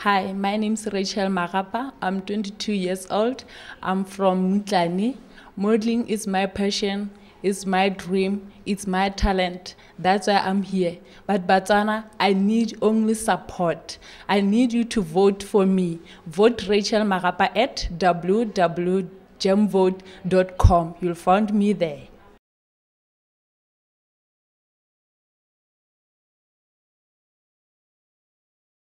Hi, my name is Rachel Magapa. I'm 22 years old. I'm from Mtlani. Modeling is my passion, it's my dream, it's my talent. That's why I'm here. But Batswana, I need only support. I need you to vote for me. Vote Rachel Magapa at www.gemvote.com. You'll find me there.